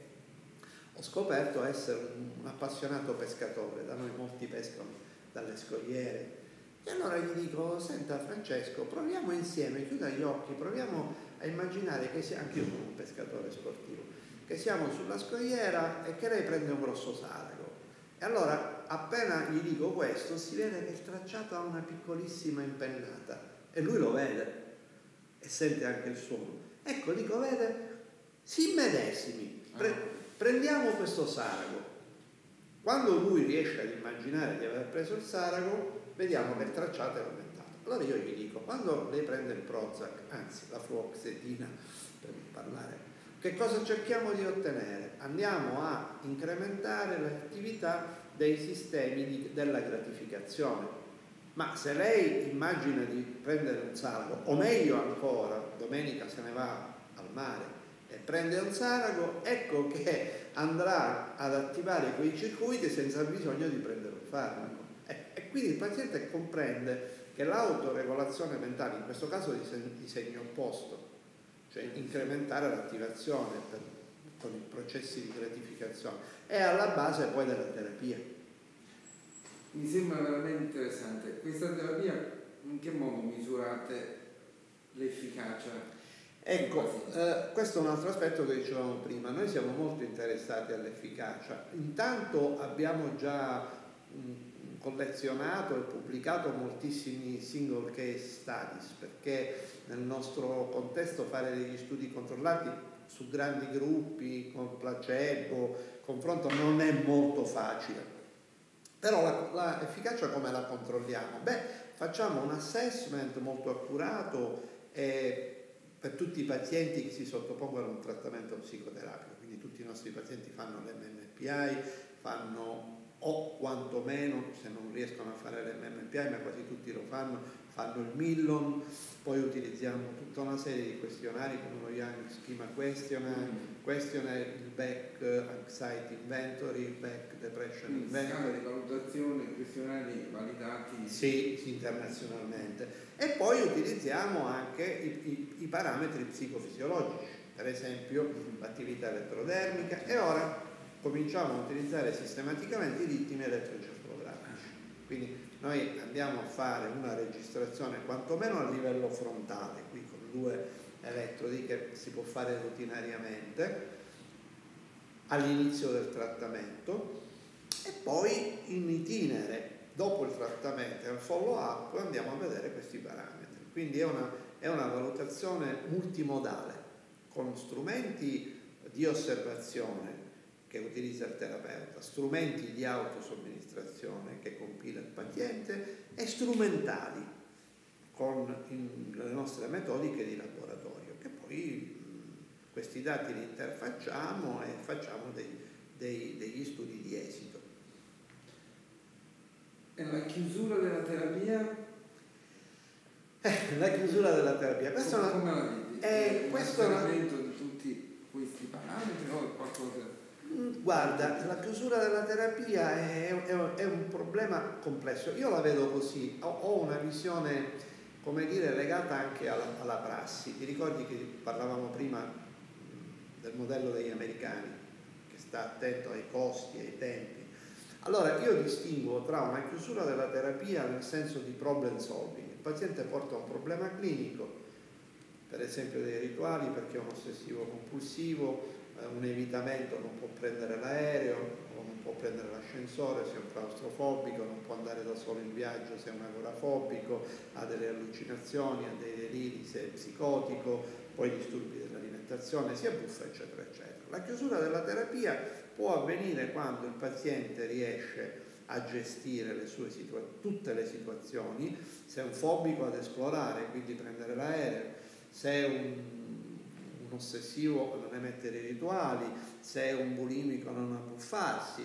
ho scoperto essere un, un appassionato pescatore, da noi molti pescano dalle scogliere, e allora gli dico, senta Francesco, proviamo insieme, chiuda gli occhi, proviamo a immaginare che sia, anche io sono un pescatore sportivo, che siamo sulla scogliera e che lei prende un grosso sarago. E allora appena gli dico questo si vede che il tracciato ha una piccolissima impennata e lui lo vede e sente anche il suono. Ecco, dico, vede, si immedesimi, pre- prendiamo questo sarago. Quando lui riesce ad immaginare di aver preso il sarago, vediamo che il tracciato è aumentato. Allora io gli dico, quando lei prende il Prozac, anzi la fluoxetina per parlare, che cosa cerchiamo di ottenere? Andiamo a incrementare l'attività dei sistemi di, della gratificazione. Ma se lei immagina di prendere un sarago, o meglio ancora, domenica se ne va al mare e prende un sarago, ecco che andrà ad attivare quei circuiti senza bisogno di prendere un farmaco. E, e quindi il paziente comprende che l'autoregolazione mentale, in questo caso di, sen- di segno opposto, cioè incrementare l'attivazione per, con i processi di gratificazione, è alla base poi della terapia. Mi sembra veramente interessante. Questa terapia, in che modo misurate l'efficacia? Ecco, eh, questo è un altro aspetto che dicevamo prima. Noi siamo molto interessati all'efficacia. Intanto abbiamo già mh, collezionato e pubblicato moltissimi single case studies, perché nel nostro contesto fare degli studi controllati su grandi gruppi, con placebo, confronto non è molto facile. Però la, la efficacia come la controlliamo? Beh, facciamo un assessment molto accurato e per tutti i pazienti che si sottopongono a un trattamento psicoterapico, quindi tutti i nostri pazienti fanno l'emme emme pi i, fanno o quantomeno, se non riescono a fare l'emme emme pi i, ma quasi tutti lo fanno, fanno il Millon, poi utilizziamo tutta una serie di questionari come lo Young Schema Questionnaire, questionnaire, il Beck Anxiety Inventory, il Beck Depression Inventory. Scala di valutazione, questionari validati. Sì, internazionalmente. E poi utilizziamo anche i, i, i parametri psicofisiologici, per esempio l'attività elettrodermica, e ora cominciamo a utilizzare sistematicamente i ritmi elettroencefalografici. Quindi noi andiamo a fare una registrazione quantomeno a livello frontale, qui con due elettrodi che si può fare rutinariamente all'inizio del trattamento, e poi in itinere dopo il trattamento e al follow up andiamo a vedere questi parametri. Quindi è una, è una valutazione multimodale con strumenti di osservazione che utilizza il terapeuta, strumenti di autosomministrazione che compila il paziente e strumentali con in, le nostre metodiche di laboratorio, che poi mh, questi dati li interfacciamo e facciamo dei, dei, degli studi di esito. E la chiusura della terapia? Eh, la chiusura della terapia. Questo come, è una, come la vedi? è, il questo funzionamento di tutti questi parametri o è qualcosa? Guarda, la chiusura della terapia è, è, è un problema complesso. Io la vedo così, ho, ho una visione, come dire, legata anche alla, alla prassi. Ti ricordi che parlavamo prima del modello degli americani, che sta attento ai costi, ai tempi? Allora io distingo tra una chiusura della terapia nel senso di problem solving. Il paziente porta un problema clinico, per esempio dei rituali perché è un ossessivo compulsivo, eh, un evitamento, non può prendere l'aereo o non può prendere l'ascensore se è un claustrofobico, non può andare da solo in viaggio se è un agorafobico, ha delle allucinazioni, ha dei deliri se è psicotico, poi disturbi dell'alimentazione, si abbuffa eccetera eccetera. La chiusura della terapia può avvenire quando il paziente riesce a gestire le sue situa- tutte le situazioni, se è un fobico ad esplorare, quindi prendere l'aereo, se è un, un ossessivo a non emettere i rituali, se è un bulimico a non abbuffarsi.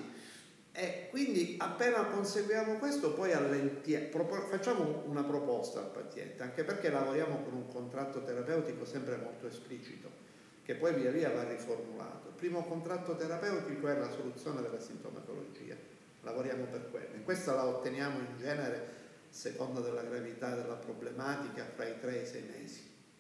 E quindi appena conseguiamo questo poi allentiamo, facciamo una proposta al paziente, anche perché lavoriamo con un contratto terapeutico sempre molto esplicito, che poi via via va riformulato. Il primo contratto terapeutico è la soluzione della sintomatologia, lavoriamo per quello, e questa la otteniamo in genere, secondo della gravità della problematica, fra i tre e i sei mesi.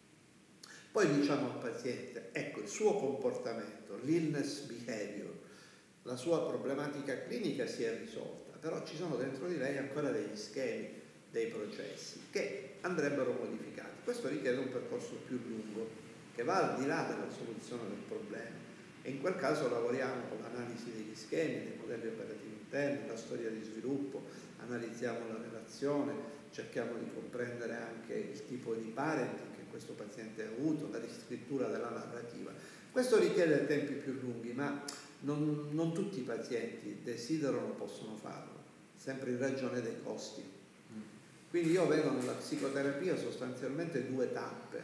Poi diciamo al paziente, ecco, il suo comportamento, l'illness behavior, la sua problematica clinica si è risolta, però ci sono dentro di lei ancora degli schemi, dei processi che andrebbero modificati. Questo richiede un percorso più lungo, che va al di là della soluzione del problema, e in quel caso lavoriamo con l'analisi degli schemi, dei modelli operativi interni, la storia di sviluppo, analizziamo la relazione, cerchiamo di comprendere anche il tipo di parenting che questo paziente ha avuto, la riscrittura della narrativa. Questo richiede tempi più lunghi, ma non, non tutti i pazienti desiderano o possono farlo, sempre in ragione dei costi. Quindi io vedo nella psicoterapia sostanzialmente due tappe.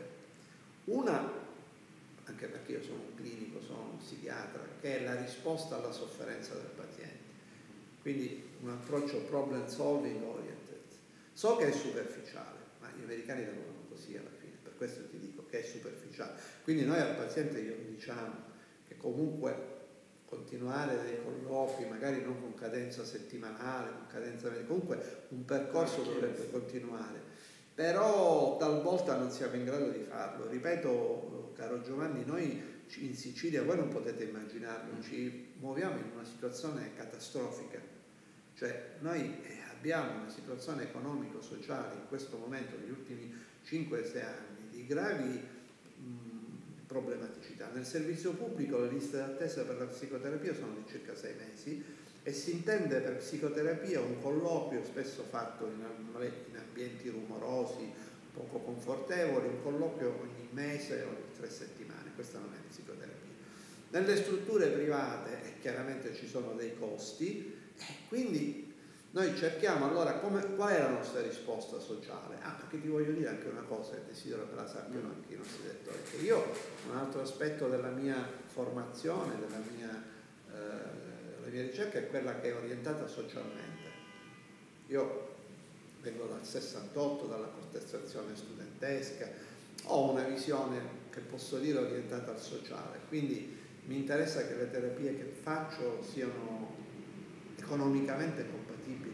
Una, anche perché io sono un clinico, sono un psichiatra, che è la risposta alla sofferenza del paziente. Quindi un approccio problem solving oriented. So che è superficiale, ma gli americani lavorano così alla fine, per questo ti dico che è superficiale. Quindi noi al paziente gli diciamo che comunque continuare dei colloqui, magari non con cadenza settimanale, con cadenza comunque un percorso dovrebbe continuare, però talvolta non siamo in grado di farlo. Ripeto, caro Giovanni, noi in Sicilia, voi non potete immaginarlo, ci muoviamo in una situazione catastrofica, cioè noi abbiamo una situazione economico-sociale in questo momento, negli ultimi cinque sei anni, di gravi problematicità. Nel servizio pubblico le liste d'attesa per la psicoterapia sono di circa sei mesi e si intende per psicoterapia un colloquio spesso fatto in, in ambienti rumorosi, poco confortevoli, un colloquio ogni mese o ogni tre settimane. Questa non è psicoterapia. Nelle strutture private eh, chiaramente ci sono dei costi, eh, quindi noi cerchiamo allora come, qual è la nostra risposta sociale? Ah, perché ti voglio dire anche una cosa che desidero che la sappiano anche i nostri lettori, che io un altro aspetto della mia formazione, della mia, eh, della mia ricerca è quella che è orientata socialmente. Io vengo dal sessantotto, dalla contestazione studentesca, ho una visione che posso dire orientata al sociale, quindi mi interessa che le terapie che faccio siano economicamente compatibili.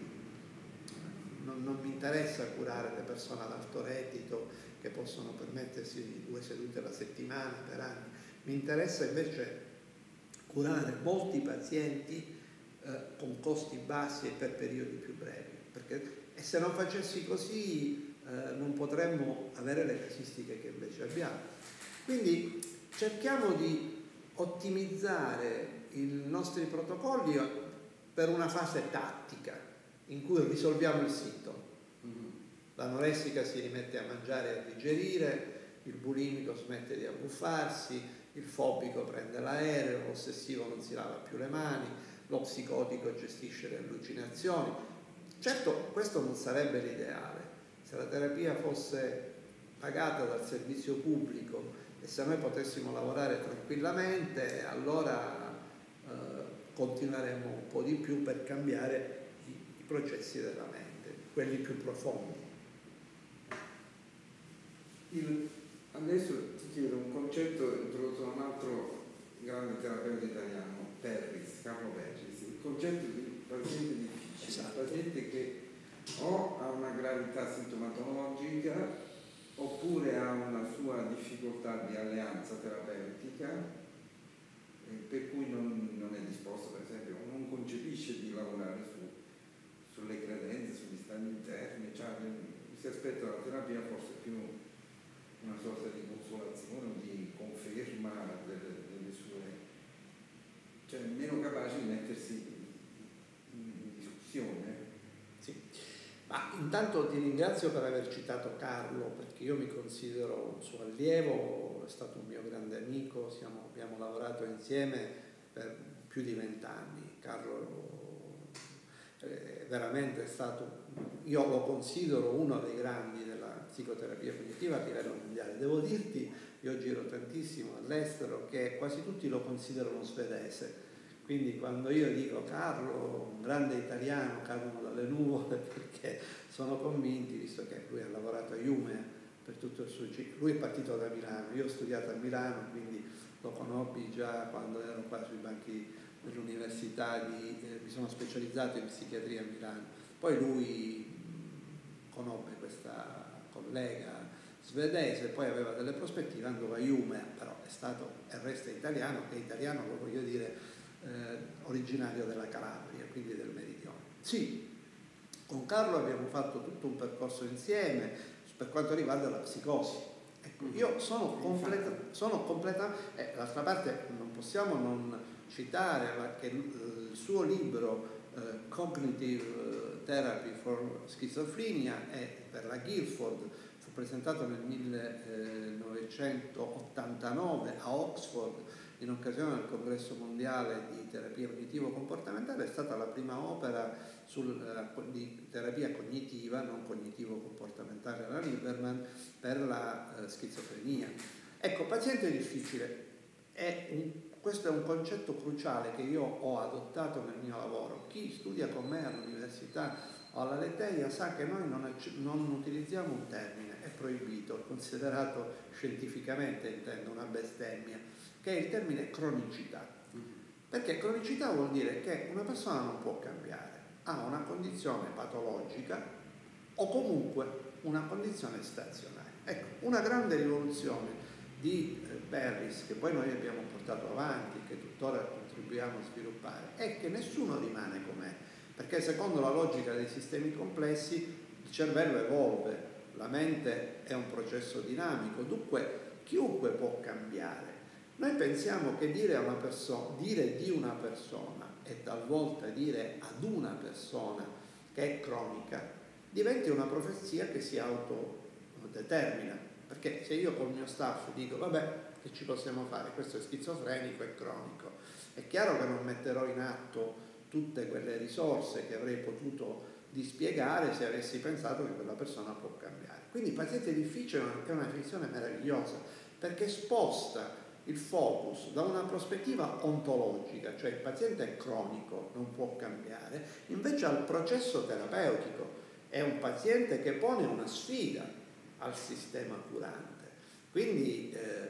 Non, non mi interessa curare le persone ad alto reddito che possono permettersi due sedute alla settimana per anni, mi interessa invece curare molti pazienti eh, con costi bassi e per periodi più brevi, perché e se non facessi così eh, non potremmo avere le casistiche che invece abbiamo. Quindi cerchiamo di ottimizzare i nostri protocolli per una fase tattica in cui risolviamo il sintomo. L'anoressica si rimette a mangiare e a digerire, il bulimico smette di abbuffarsi, il fobico prende l'aereo, l'ossessivo non si lava più le mani, lo psicotico gestisce le allucinazioni. Certo, questo non sarebbe l'ideale. Se la terapia fosse pagata dal servizio pubblico e se noi potessimo lavorare tranquillamente, allora eh, continueremo un po' di più per cambiare i, i processi della mente, quelli più profondi. Il, adesso ti chiedo un concetto introdotto da un altro grande terapeuta italiano, Perris, Carlo Perris, il concetto di paziente difficile, esatto. Il paziente che o ha una gravità sintomatologica oppure ha una sua difficoltà di alleanza terapeutica eh, per cui non, non è disposto, per esempio, non concepisce di lavorare su, sulle credenze, sugli stati interni, cioè, si aspetta la terapia forse più una sorta di consolazione, di conferma delle, delle sue, cioè meno capace di mettersi in, in discussione. Sì. Ma intanto ti ringrazio per aver citato Carlo, perché io mi considero un suo allievo, è stato un mio grande amico, siamo, abbiamo lavorato insieme per più di vent'anni. Carlo è veramente stato, io lo considero uno dei grandi della psicoterapia cognitiva a livello mondiale. Devo dirti, io giro tantissimo all'estero, che quasi tutti lo considerano svedese. Quindi quando io dico Carlo, un grande italiano, cadono dalle nuvole, perché sono convinti, visto che lui ha lavorato a Iumea per tutto il suo ciclo. Lui è partito da Milano, io ho studiato a Milano, quindi lo conobbi già quando ero qua sui banchi dell'università, di, eh, mi sono specializzato in psichiatria a Milano. Poi lui mh, conobbe questa collega svedese, poi aveva delle prospettive, andò a Iumea, però è stato e resta italiano, e italiano lo voglio dire Eh, originario della Calabria, quindi del meridione. Sì, con Carlo abbiamo fatto tutto un percorso insieme per quanto riguarda la psicosi. Ecco, io sono completamente, sono completamente, eh, d'altra parte non possiamo non citare che il suo libro eh, Cognitive Therapy for Schizophrenia è per la Guilford, fu presentato nel millenovecentottantanove a Oxford in occasione del congresso mondiale di terapia cognitivo-comportamentale. È stata la prima opera sul, uh, di terapia cognitiva, non cognitivo-comportamentale alla Lieberman, per la uh, schizofrenia. Ecco, paziente difficile, è un, questo è un concetto cruciale che io ho adottato nel mio lavoro. Chi studia con me all'università o alla Letteia sa che noi non, non utilizziamo un termine, è proibito, è considerato scientificamente, intendo, una bestemmia, che è il termine cronicità. Perché cronicità vuol dire che una persona non può cambiare, ha una condizione patologica o comunque una condizione stazionaria. Ecco, una grande rivoluzione di Perris, che poi noi abbiamo portato avanti, che tuttora contribuiamo a sviluppare, è che nessuno rimane com'è, perché secondo la logica dei sistemi complessi il cervello evolve, la mente è un processo dinamico, dunque chiunque può cambiare. Noi pensiamo che dire a una persona, dire di una persona e talvolta dire ad una persona che è cronica diventi una profezia che si autodetermina, perché se io col mio staff dico vabbè, che ci possiamo fare, questo è schizofrenico e cronico, è chiaro che non metterò in atto tutte quelle risorse che avrei potuto dispiegare se avessi pensato che quella persona può cambiare. Quindi il paziente difficile è una definizione meravigliosa, perché sposta il focus da una prospettiva ontologica, cioè il paziente è cronico, non può cambiare, invece al processo terapeutico. È un paziente che pone una sfida al sistema curante. Quindi eh,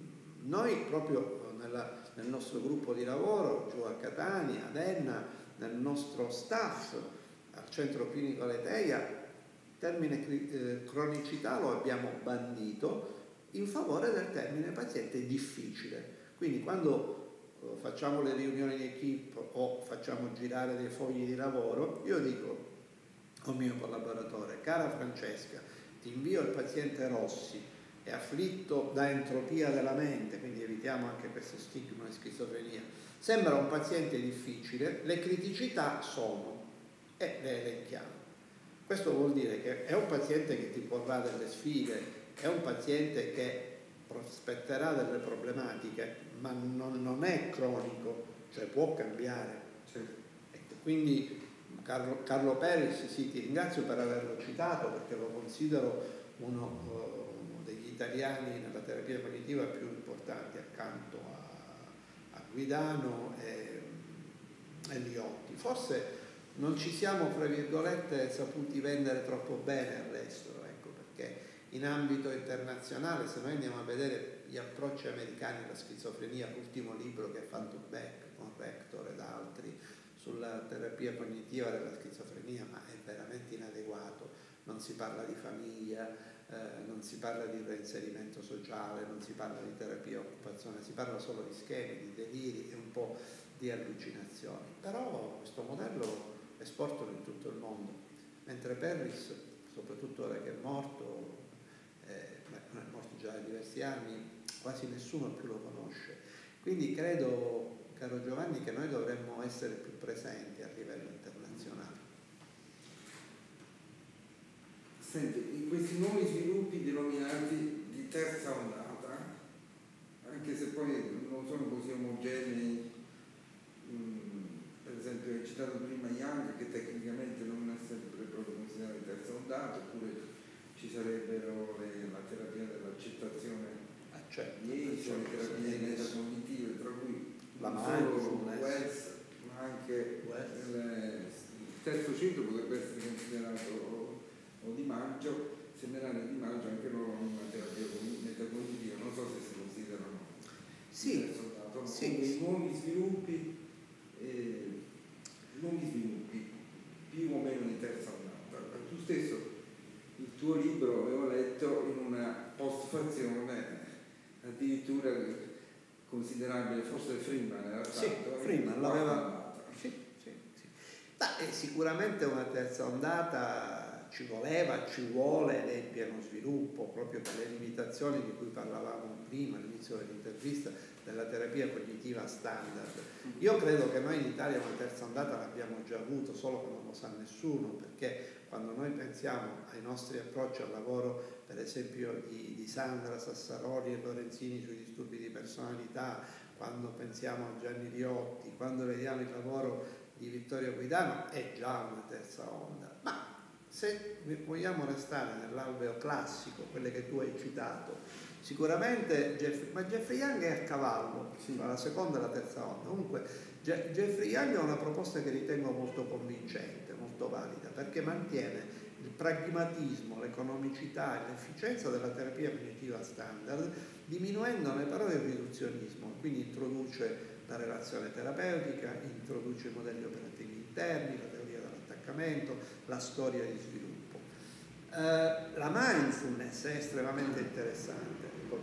noi proprio nella, nel nostro gruppo di lavoro, giù a Catania, ad Enna, nel nostro staff, al centro clinico Letteia, il termine eh, cronicità lo abbiamo bandito in favore del termine paziente difficile. Quindi quando eh, facciamo le riunioni di equipe o facciamo girare dei fogli di lavoro, io dico al mio collaboratore: cara Francesca, ti invio il paziente Rossi, è afflitto da entropia della mente, quindi evitiamo anche questo stigma di schizofrenia, sembra un paziente difficile, le criticità sono, e le elenchiamo. Questo vuol dire che è un paziente che ti porrà delle sfide, è un paziente che prospetterà delle problematiche, ma non, non è cronico, cioè può cambiare. Ecco, quindi Carlo, Carlo Perris, sì, ti ringrazio per averlo citato, perché lo considero uno, uno degli italiani nella terapia cognitiva più importanti, accanto a, a Guidano e, e Liotti. Forse non ci siamo, fra virgolette, saputi vendere troppo bene all'estero, ecco, perché in ambito internazionale, se noi andiamo a vedere gli approcci americani alla schizofrenia, l'ultimo libro che ha fatto Beck con Rector ed altri sulla terapia cognitiva della schizofrenia, ma è veramente inadeguato, non non si parla di famiglia, eh, non si parla di reinserimento sociale, non si parla di terapia occupazione, si parla solo di schemi, di deliri e un po' di allucinazioni. Però questo modello esportano in tutto il mondo, mentre Perris, soprattutto ora che è morto, eh, è morto già da diversi anni, quasi nessuno più lo conosce. Quindi credo, caro Giovanni, che noi dovremmo essere più presenti a livello internazionale. Senti, in questi nuovi sviluppi denominati di terza ondata, anche se poi non sono così omogenei, per esempio hai citato prima Young, che tecnicamente non è sempre proprio considerato terza ondata, oppure ci sarebbero le, la terapia dell'accettazione Ah, certo, di esso, le terapie sì, metacognitive, tra cui la non solo mindfulness, Wells, ma anche Wells. il, il terzo centro potrebbe essere considerato o, o Di Maggio, Semerano e Di Maggio, anche loro hanno una terapia metacognitiva, non so se si considerano sì, terza ondata, ma sì, come sì. nuovi sviluppi, eh, nuovi sviluppi più o meno di terza ondata. Tu stesso, il tuo libro avevo letto in una postfazione addirittura considerabile, forse Freeman era Sì, stato, Freeman l'aveva. Sì, sì, sì. Beh, sicuramente una terza ondata ci voleva, ci vuole ed è in pieno sviluppo, proprio per le limitazioni di cui parlavamo prima all'inizio dell'intervista, della terapia cognitiva standard. Io credo che noi in Italia una terza ondata l'abbiamo già avuto, solo che non lo sa nessuno, perché quando noi pensiamo ai nostri approcci al lavoro, per esempio di, di Sandra Sassaroli e Lorenzini sui disturbi di personalità, quando pensiamo a Gianni Riotti, quando vediamo il lavoro di Vittorio Guidano, è già una terza onda. Ma se vogliamo restare nell'alveo classico, quelle che tu hai citato, sicuramente Jeff, ma Jeffrey Young è a cavallo, sì, tra la seconda e la terza onda. Comunque Je- Jeffrey Young è una proposta che ritengo molto convincente, molto valida, perché mantiene il pragmatismo, l'economicità e l'efficienza della terapia cognitiva standard, diminuendone però il riduzionismo, quindi introduce la relazione terapeutica, introduce i modelli operativi interni, la teoria dell'attaccamento, la storia di sviluppo. Eh, la mindfulness è estremamente interessante,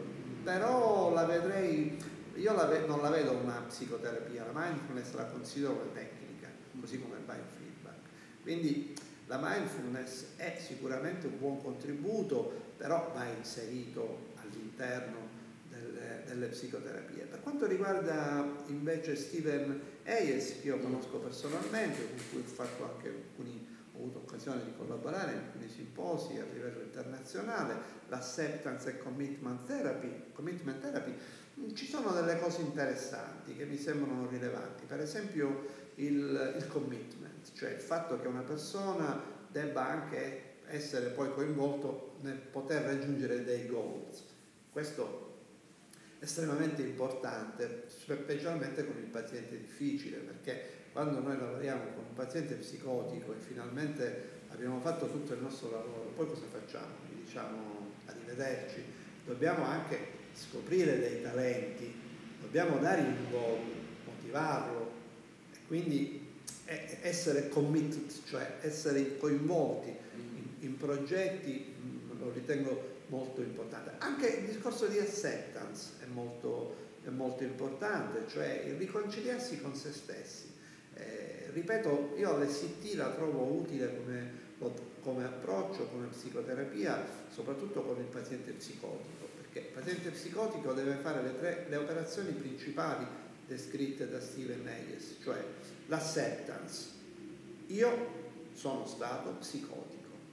però la vedrei, io la ve, non la vedo una psicoterapia, la mindfulness la considero una tecnica, così come il biofeedback. Quindi la mindfulness è sicuramente un buon contributo, però va inserito all'interno delle, delle psicoterapie. Per quanto riguarda invece Steven Hayes, che io conosco personalmente, con cui ho fatto anche alcuni, ho avuto occasione di collaborare in alcuni simposi a livello internazionale, l'acceptance e commitment therapy, commitment therapy, ci sono delle cose interessanti che mi sembrano rilevanti. Per esempio il, il commitment, cioè il fatto che una persona debba anche essere poi coinvolto nel poter raggiungere dei goals. Questo è estremamente importante, specialmente con il paziente difficile, perché quando noi lavoriamo con un paziente psicotico e finalmente abbiamo fatto tutto il nostro lavoro, poi cosa facciamo? Gli diciamo arrivederci, dobbiamo anche scoprire dei talenti, dobbiamo dargli un goal, motivarlo e quindi essere committed, cioè essere coinvolti in, in progetti, lo ritengo molto importante. Anche il discorso di acceptance è molto, è molto importante, cioè il riconciliarsi con se stessi. Eh, ripeto, io l'S T la trovo utile come, come approccio, come psicoterapia, soprattutto con il paziente psicotico, perché il paziente psicotico deve fare le, tre, le operazioni principali descritte da Steven Hayes, cioè l'acceptance. Io sono stato psicotico.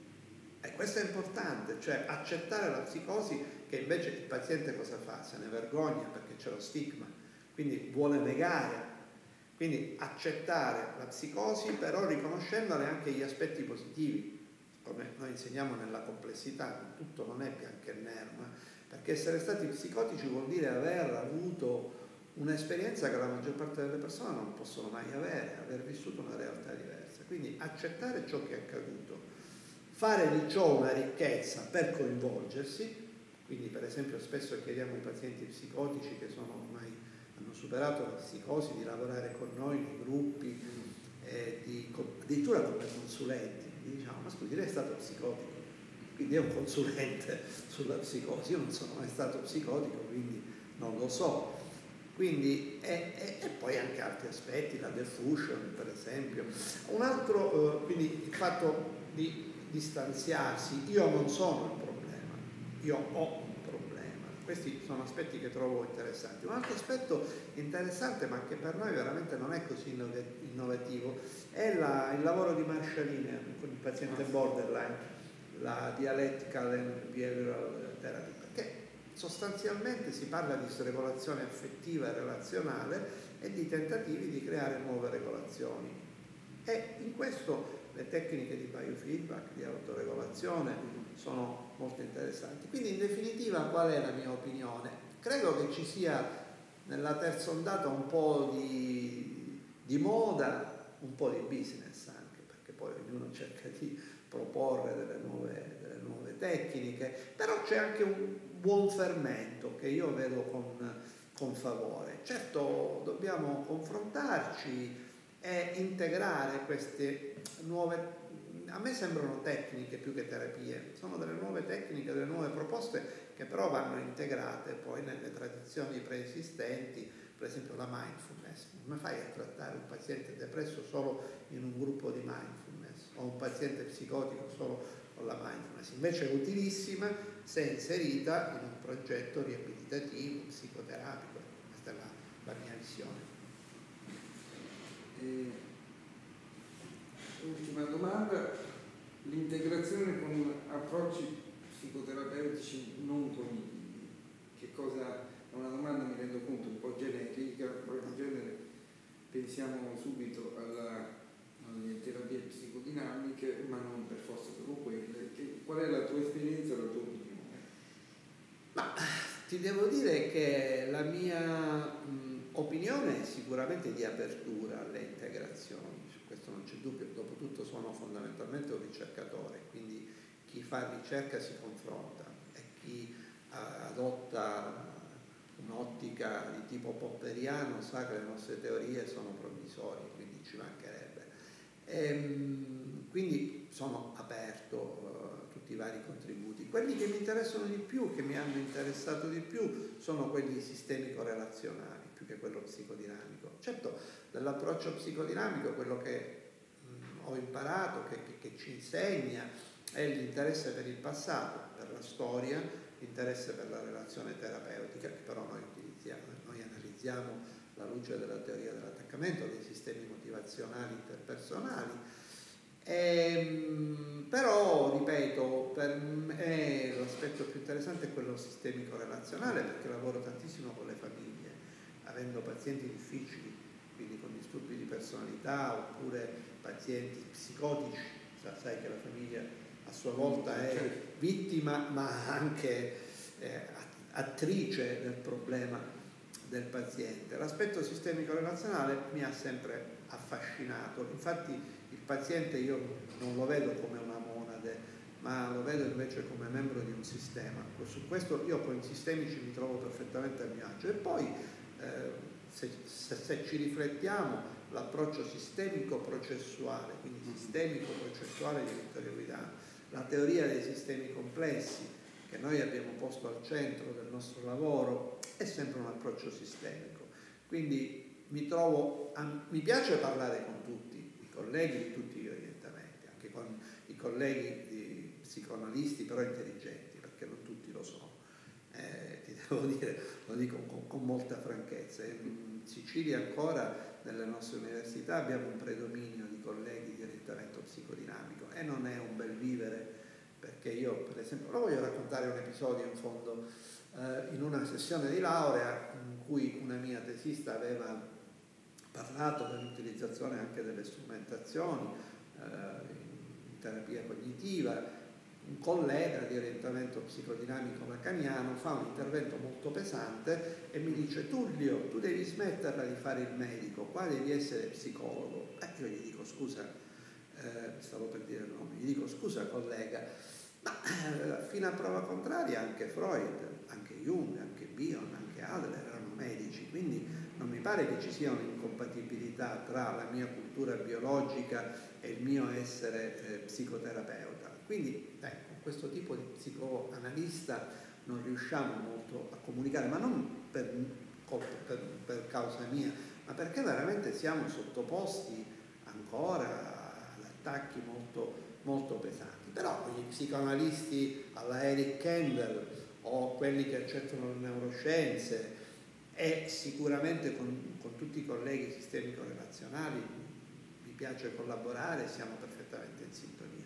E questo è importante, cioè accettare la psicosi, che invece il paziente cosa fa? Se ne vergogna perché c'è lo stigma, quindi vuole negare. Quindi accettare la psicosi, però riconoscendole anche gli aspetti positivi, come noi insegniamo nella complessità, tutto non è bianco e nero, perché essere stati psicotici vuol dire aver avuto un'esperienza che la maggior parte delle persone non possono mai avere, aver vissuto una realtà diversa. Quindi accettare ciò che è accaduto, fare di ciò una ricchezza per coinvolgersi, quindi per esempio spesso chiediamo ai pazienti psicotici che sono ormai hanno superato la psicosi di lavorare con noi nei gruppi, eh, di, addirittura come consulenti, gli diciamo, ma scusi, lei è stato psicotico? quindi è un consulente sulla psicosi. Io non sono mai stato psicotico, quindi non lo so. Quindi, e, e, e poi anche altri aspetti, la diffusion per esempio. Un altro, eh, quindi il fatto di distanziarsi, io non sono il problema, io ho un problema. Questi sono aspetti che trovo interessanti. Un altro aspetto interessante, ma che per noi veramente non è così innovativo, è la, il lavoro di Marshall Linehan con il paziente borderline, la dialectical and behavioral therapy, perché sostanzialmente si parla di regolazione affettiva e relazionale e di tentativi di creare nuove regolazioni. E in questo le tecniche di biofeedback, di autoregolazione sono molto interessanti. Quindi in definitiva qual è la mia opinione? Credo che ci sia nella terza ondata un po' di, di moda, un po' di business anche, perché poi ognuno cerca di proporre delle nuove, delle nuove tecniche, però c'è anche un buon fermento che io vedo con, con favore. Certo dobbiamo confrontarci e integrare queste nuove, a me sembrano tecniche più che terapie, sono delle nuove tecniche, delle nuove proposte che però vanno integrate poi nelle tradizioni preesistenti, per esempio la mindfulness. Come fai a trattare un paziente depresso solo in un gruppo di mindfulness o un paziente psicotico solo con la mindfulness? Invece è utilissima se inserita in un progetto riabilitativo, psicoterapico. Questa è la, la mia visione. E, ultima domanda, l'integrazione con approcci psicoterapeutici non cognitivi, che cosa, è una domanda, mi rendo conto, un po' generica, poi in genere pensiamo subito alla, alle terapie psicodinamiche, ma non per forza solo quelle. Che, qual è la tua esperienza, la tua opinione? Ma ti devo dire che la mia mh, opinione è sicuramente di apertura alle integrazioni, su questo non c'è dubbio. Dopotutto sono fondamentalmente un ricercatore, quindi chi fa ricerca si confronta e chi uh, adotta un'ottica di tipo popperiano sa che le nostre teorie sono provvisorie, quindi ci mancherebbe. E, quindi sono aperto uh, a tutti i vari contributi. Quelli che mi interessano di più, che mi hanno interessato di più, sono quelli sistemico-relazionali, più che quello psicodinamico. Certo, dall'approccio psicodinamico quello che mh, ho imparato, che, che, che ci insegna, è l'interesse per il passato, per la storia, l'interesse per la relazione terapeutica, che però noi utilizziamo, noi analizziamo alla luce della teoria dell'attaccamento, dei sistemi motivazionali interpersonali. E, però, ripeto, per me l'aspetto più interessante è quello sistemico-relazionale, perché lavoro tantissimo con le famiglie, avendo pazienti difficili, quindi con disturbi di personalità, oppure pazienti psicotici. Sai che la famiglia a sua volta è vittima, ma anche eh, attrice del problema del paziente. L'aspetto sistemico-relazionale mi ha sempre affascinato, infatti il paziente io non lo vedo come una monade, ma lo vedo invece come membro di un sistema. Su questo io con i sistemici mi trovo perfettamente a mio agio. E poi eh, se, se, se ci riflettiamo, l'approccio sistemico-processuale, quindi sistemico-processuale di Vittorio Guidano, la teoria dei sistemi complessi che noi abbiamo posto al centro del nostro lavoro, è sempre un approccio sistemico. Quindi mi trovo, a, mi piace parlare con tutti i colleghi di tutti gli orientamenti, anche con i colleghi di psicoanalisti, però intelligenti, perché non tutti lo sono. Eh, ti devo dire, lo dico con, con molta franchezza. In Sicilia ancora, nelle nostre università, abbiamo un predominio di colleghi di orientamento psicodinamico e non è un bel vivere, perché io, per esempio, lo voglio raccontare un episodio in fondo, eh, in una sessione di laurea in cui una mia tesista aveva parlato dell'utilizzazione anche delle strumentazioni eh, in terapia cognitiva. Un collega di orientamento psicodinamico lacaniano fa un intervento molto pesante e mi dice: Tullio, tu devi smetterla di fare il medico, qua devi essere psicologo. E io gli dico: scusa, eh, stavo per dire il nome, gli dico: scusa collega, ma eh, fino a prova contraria anche Freud, anche Jung, anche Bion, anche Adler erano medici, quindi non mi pare che ci sia un'incompatibilità tra la mia cultura biologica e il mio essere eh, psicoterapeuta. Quindi eh, con questo tipo di psicoanalista non riusciamo molto a comunicare, ma non per, per, per causa mia, ma perché veramente siamo sottoposti ancora ad attacchi molto, molto pesanti. Però gli psicoanalisti alla Eric Kendall o quelli che accettano le neuroscienze e sicuramente con, con tutti i colleghi sistemico-relazionali mi piace collaborare, siamo perfettamente in sintonia.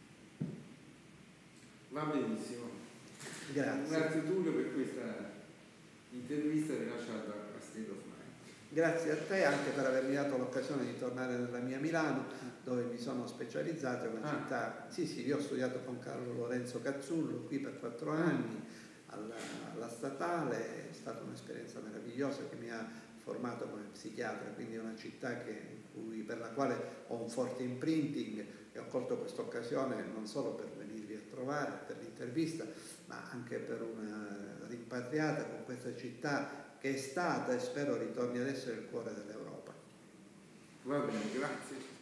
Va benissimo. Grazie. Grazie Tullio per questa intervista rilasciata a State of Mind. Grazie a te anche per avermi dato l'occasione di tornare nella mia Milano, dove mi sono specializzato, è una ah. città, sì sì, io ho studiato con Carlo Lorenzo Cazzullo qui per quattro anni alla, alla Statale, è stata un'esperienza meravigliosa che mi ha formato come psichiatra, quindi è una città che, in cui, per la quale ho un forte imprinting e ho colto questa occasione non solo per venirvi a trovare per l'intervista, ma anche per una rimpatriata con questa città che è stata e spero ritorni ad essere il cuore dell'Europa. Va bene, grazie.